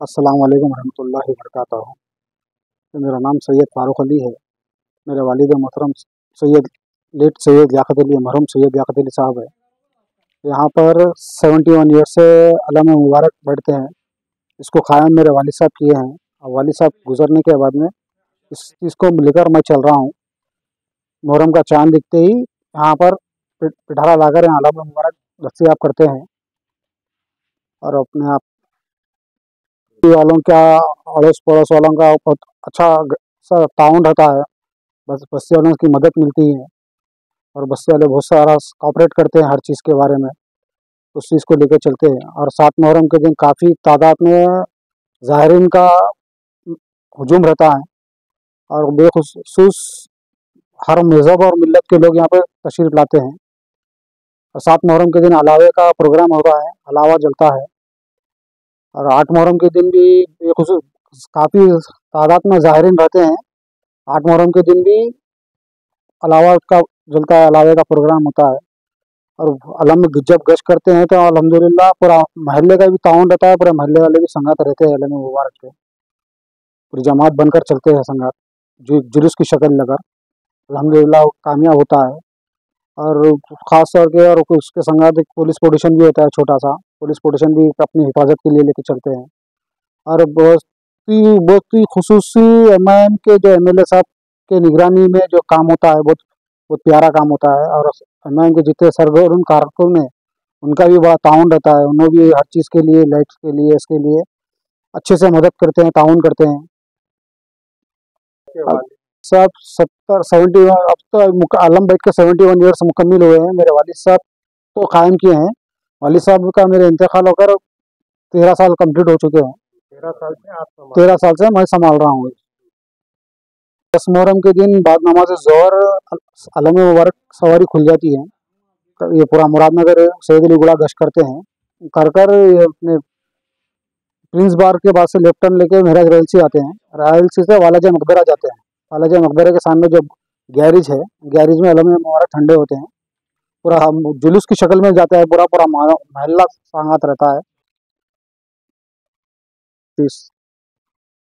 अस्सलाम वालेकुम रहमतुल्लाहि वबरकातुहू। तो मेरा नाम सैयद फ़ारूक अली है। मेरे वालिद मोहतरम सैयद लेट सैयद लियाकत अली मरहूम सैयद लियाकत अली साहब है। यहाँ पर 71 ईयर से अलम मुबारक बैठते हैं। इसको क़ायम मेरे वालिद साहब किए हैं और वालिद साहब गुज़रने के बाद में इस चीज़ को लेकर मैं चल रहा हूँ। मुहर्रम का चाँद दिखते ही यहाँ पर पिटारा लाकर यहाँ अलम मुबारक दस्तयाब करते हैं और अपने आप वालों का अड़ोस पड़ोस वालों का बहुत अच्छा सा ताउन रहता है। बस बस्ती वालों की मदद मिलती है और बस्ती वाले बहुत सारा कोऑपरेट करते हैं हर चीज़ के बारे में, उस चीज़ को लेकर चलते हैं। और 7 मुहर्रम के दिन काफ़ी तादाद में ज़ायरीन का हुजूम रहता है और बेखुसूस हर मज़हब और मिल्लत के लोग यहाँ पे तशरीफ़ लाते हैं। और 7 मुहर्रम के दिन अलावे का प्रोग्राम होता है, अलावा जलता है। और 8 मुहर्रम के दिन भी बेखुसूस काफ़ी तादाद में ज़ायरीन रहते हैं। 8 मुहर्रम के दिन भी अलावा का जलता है, अलावे का प्रोग्राम होता है। और अलम में जब गश्त करते हैं तो अल्हम्दुलिल्लाह पूरा महल्ले का भी ताउन रहता है, पूरे महल्ले वाले भी संगत रहते हैं अलम मुबारक के। पूरी जमात बनकर चलते हैं संगत, जुलूस की शक्ल लेकर। अल्हम्दुलिल्लाह कामयाब होता है। और ख़ास तौर के और उसके संगत एक पुलिस पोजीशन भी होता है छोटा-सा, पुलिस पोजीशन भी अपनी हिफाज़त के लिए लेके चलते हैं। और बहुत ही ख़ुसूसी एमआईएम के जो एमएलए साहब के निगरानी में जो काम होता है, बहुत बहुत प्यारा काम होता है। और एमआईएम के जितने सरगर्म कारकुन हैं, उनका भी बड़ा ताउन रहता है। उन्होंने भी हर चीज़ के लिए, लाइट्स के लिए, इसके लिए अच्छे से मदद करते हैं, ताउन करते हैं। अब सब 70 अब तो आलम बैठ के 71 ईयर्स मुकम्मिल हुए हैं। मेरे वालिद साहब तो कायम किए हैं। वालिद साहब का मेरे इंतकाल होकर 13 साल कंप्लीट हो चुके हैं। 13 साल से मैं संभाल रहा हूँ। 10 मुहर्रम के दिन बाद नमाज ज़ोहर अलम मुबारक सवारी खुल जाती है। ये पूरा मुरादनगर सैयद अली गुड़ा गश्त करते हैं। कर ये अपने प्रिंस बार के बाद से लेफ्ट टर्न लेके महराज रॉयल्सी आते हैं। रॉयल्सी से वालाजा मकबरा जाते हैं। वालाजा मकबरे के सामने जो गैरेज है, गैरेज में अलम मुबारक ठंडे होते हैं। पूरा हम जुलूस की शक्ल में जाता है, पूरा पूरा महल्ला सांगत रहता है। पीस।